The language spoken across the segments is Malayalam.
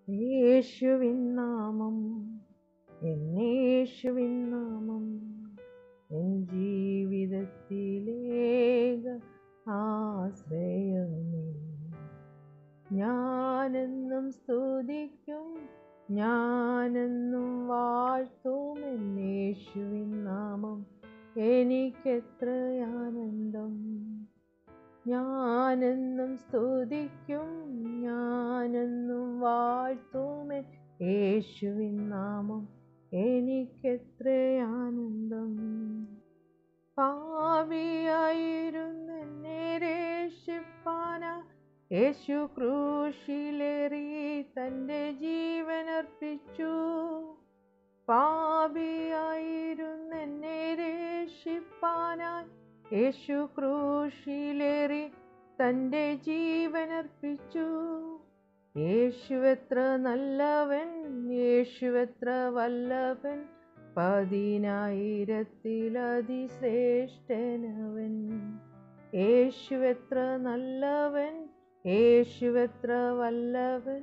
യേശുവിൻ നാമം, എന്നേശുവിൻ നാമം, എൻ ജീവിതത്തിലേക ആശ്രയമേ. ഞാനെന്നും സ്തുതിക്കും, ഞാനെന്നും വാഴ്ത്തും എന്നേശുവിൻ നാമം, എനിക്കെത്ര ആനന്ദം. ഞാനെന്നും സ്തുതിക്കും, ഞാനെന്നും വാഴ്ത്തും യേശുവിൻ നാമം, എനിക്കെത്ര ആനന്ദം. പാപിയായിരുന്നെന്നെ രക്ഷിപ്പാനായി യേശു ക്രൂശിലേറി തൻ്റെ ജീവനർപ്പിച്ചു. പാപിയായിരുന്നെന്നെ രക്ഷിപ്പാനായി യേശു ക്രൂശിലേറി തൻ്റെ ജീവനർപ്പിച്ചു. യേശുവെത്ര നല്ലവൻ, യേശുവെത്ര വല്ലഭൻ, 10,000-അതിശ്രേഷ്ഠനവൻ. യേശുവെത്ര നല്ലവൻ, യേശുവെത്ര വല്ലഭൻ,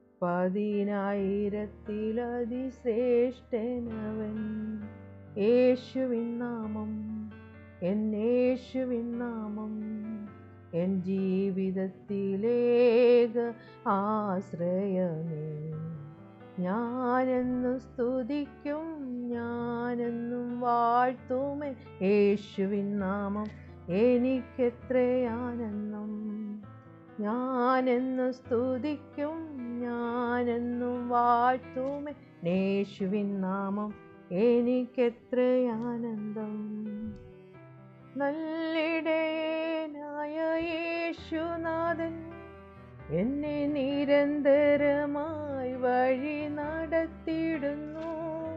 10,000-അതിശ്രേഷ്ഠനവൻ. യേശുവിൻ നാമം, എന്നേശുവിൻ നാമം, എൻ ജീവിതത്തിലേക ആശ്രയമേ. ഞാനെന്നും സ്തുതിക്കും, ഞാനെന്നും വാഴ്ത്തും യേശുവിൻ നാമം, എനിക്കെത്ര ആനന്ദം. ഞാനെന്നും സ്തുതിക്കും, ഞാനെന്നും വാഴ്ത്തും യേശുവിൻ നാമം, എനിക്കെത്ര ആനന്ദം. നല്ലിടയനായ യേശുനാഥൻ എന്നെ നിരന്തരമായി വഴി നടത്തിയിടുന്നു.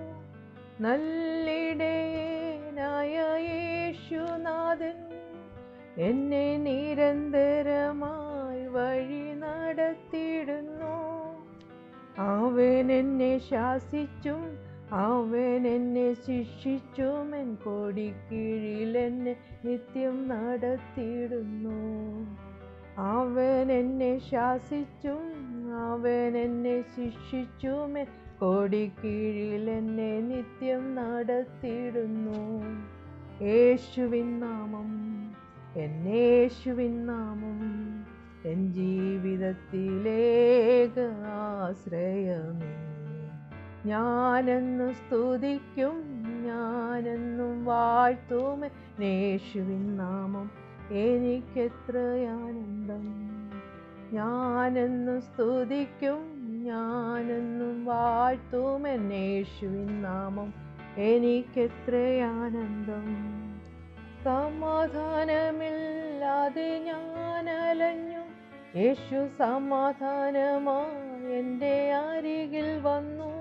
നല്ലിടയനായ യേശുനാഥൻ എന്നെ നിരന്തരമായി വഴി നടത്തിയിടുന്നു. അവൻ എന്നെ ശാസിച്ചും അവൻ എന്നെ ശിക്ഷിച്ചും എൻ കൊടിക്കീഴിൽ എന്നെ നിത്യം നടത്തിയിടുന്നു. അവൻ എന്നെ ശാസിച്ചും അവൻ എന്നെ ശിക്ഷിച്ചും എൻ കൊടിക്കീഴിൽ എന്നെ നിത്യം നടത്തിയിടുന്നു. യേശുവിൻ നാമം, എന്നേശുവിൻ നാമം, എൻ ജീവിതത്തിലേക ആശ്രയമേ. ഞാനെന്നും സ്തുതിക്കും, ഞാനെന്നും വാഴ്ത്തും യേശുവിൻ നാമം, എനിക്കെത്ര ആനന്ദം. ഞാനെന്നും സ്തുതിക്കും, ഞാനെന്നും വാഴ്ത്തും യേശുവിൻ നാമം, എനിക്കെത്ര ആനന്ദം. സമാധാനമില്ലാതെ ഞാൻ അലഞ്ഞു, യേശു സമാധാനമായി എൻ്റെ അരികിൽ വന്നു.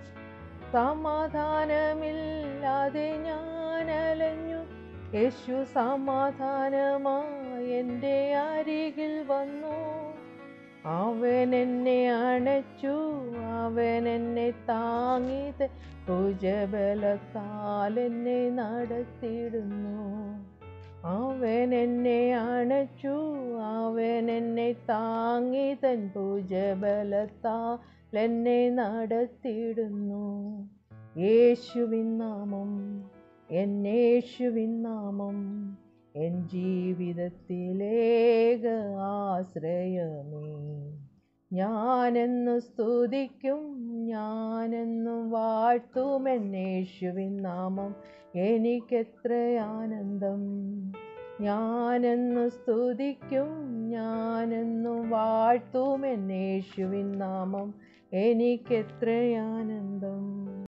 സമാധാനമില്ലാതെ ഞാൻ അലഞ്ഞു, യേശു സമാധാനമായി എൻ്റെ അരികിൽ വന്നു. അവൻ എന്നെ അണച്ചു, അവൻ എന്നെ താങ്ങി ഭുജബലത്താൽ എന്നെ നടത്തിയിടുന്നു. അവൻ എന്നെ അണച്ചു, അവൻ എന്നെ താങ്ങി തൻ ഭുജബലത്താൽ എന്നെ നടത്തിയിടുന്നു. യേശുവിൻ നാമം, എന്നേശുവിൻ നാമം, എൻ ജീവിതത്തിലേക ആശ്രയമേ. ഞാനെന്നും സ്തുതിക്കും, ഞാനെന്നും വാഴ്ത്തും യേശുവിൻ നാമം, എനിക്കെത്ര ആനന്ദം. ഞാനെന്നും സ്തുതിക്കും, ഞാനെന്നും വാഴ്ത്തും യേശുവിൻ നാമം, എനിക്കെത്ര ആനന്ദം.